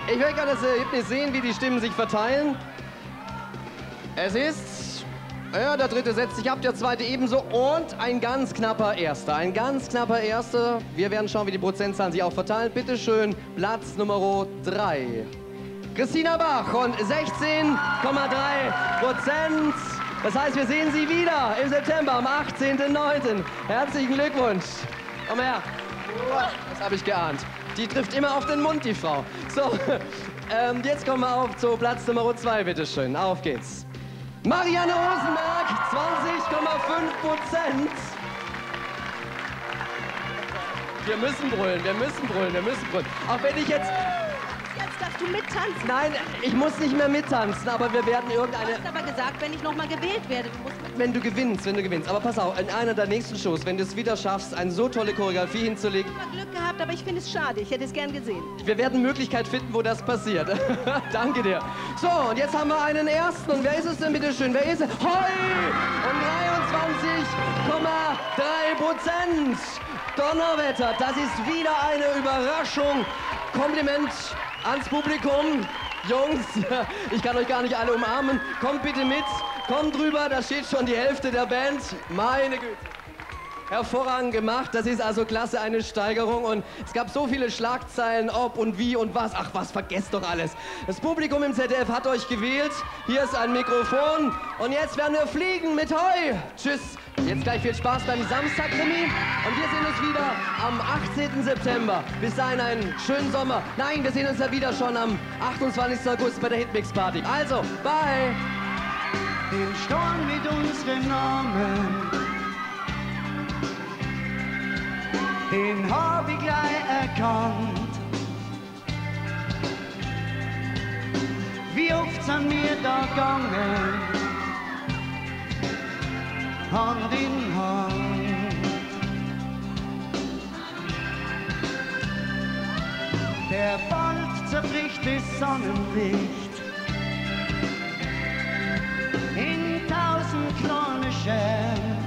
Ich will gerade das Ergebnis sehen, wie die Stimmen sich verteilen. Es ist... Ja, der dritte setzt sich ab, der zweite ebenso und ein ganz knapper Erster. Ein ganz knapper Erster. Wir werden schauen, wie die Prozentzahlen sich auch verteilen. Bitte schön, Platz Nummer 3. Christina Bach und 16,3%. Das heißt, wir sehen Sie wieder im September, am 18.09. Herzlichen Glückwunsch. Komm her. Das habe ich geahnt. Die trifft immer auf den Mund, die Frau. So, jetzt kommen wir auf zu Platz Nummer 2, bitteschön. Auf geht's. Marianne Rosenberg, 20,5%. Wir müssen brüllen, wir müssen brüllen, wir müssen brüllen. Auch wenn ich jetzt... Jetzt darfst du mittanzen. Nein, ich muss nicht mehr mittanzen, aber wir werden irgendeine... Du hast aber gesagt, wenn ich nochmal gewählt werde, du musst... Wenn du gewinnst. Aber pass auf, in einer der nächsten Shows, wenn du es wieder schaffst, eine so tolle Choreografie hinzulegen... Ich habe Glück gehabt, aber ich finde es schade. Ich hätte es gern gesehen. Wir werden eine Möglichkeit finden, wo das passiert. Danke dir. So, und jetzt haben wir einen Ersten. Und wer ist es denn, bitteschön? Wer ist es? Hoi! Und 23,3%. Donnerwetter, das ist wieder eine Überraschung. Kompliment ans Publikum. Jungs, ich kann euch gar nicht alle umarmen. Kommt bitte mit, kommt drüber, da steht schon die Hälfte der Band. Meine Güte. Hervorragend gemacht, das ist also klasse, eine Steigerung. Und es gab so viele Schlagzeilen, ob und wie und was. Ach was, vergesst doch alles. Das Publikum im ZDF hat euch gewählt. Hier ist ein Mikrofon. Und jetzt werden wir fliegen mit Hoi. Tschüss. Jetzt gleich viel Spaß beim Samstag-Krimi. Und wir sehen uns wieder am 18. September. Bis dahin einen schönen Sommer. Nein, wir sehen uns ja wieder schon am 28. August bei der Hitmix-Party. Also, bye. Den Sturm mit unseren Namen, den hab ich gleich erkannt. Wie oft sind wir da gegangen, Hand in Hand. Der Wald zerbricht das Sonnenlicht in 1000 kleine Scherben.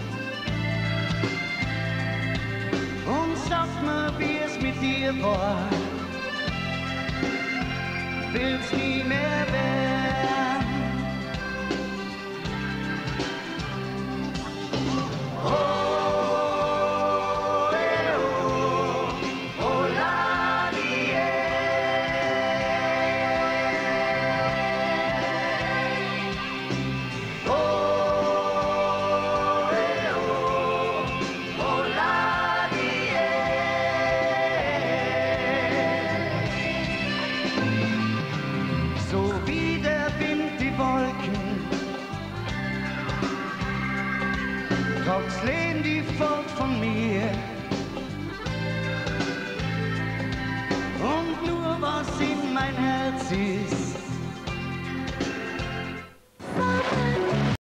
Und sag mir, wie es mit dir war, will's nie mehr werden. Oh, oh, oh, la, so wie der Wind die Wolken, trotz lehn die fort von mir. Und nur was in mein Herz ist,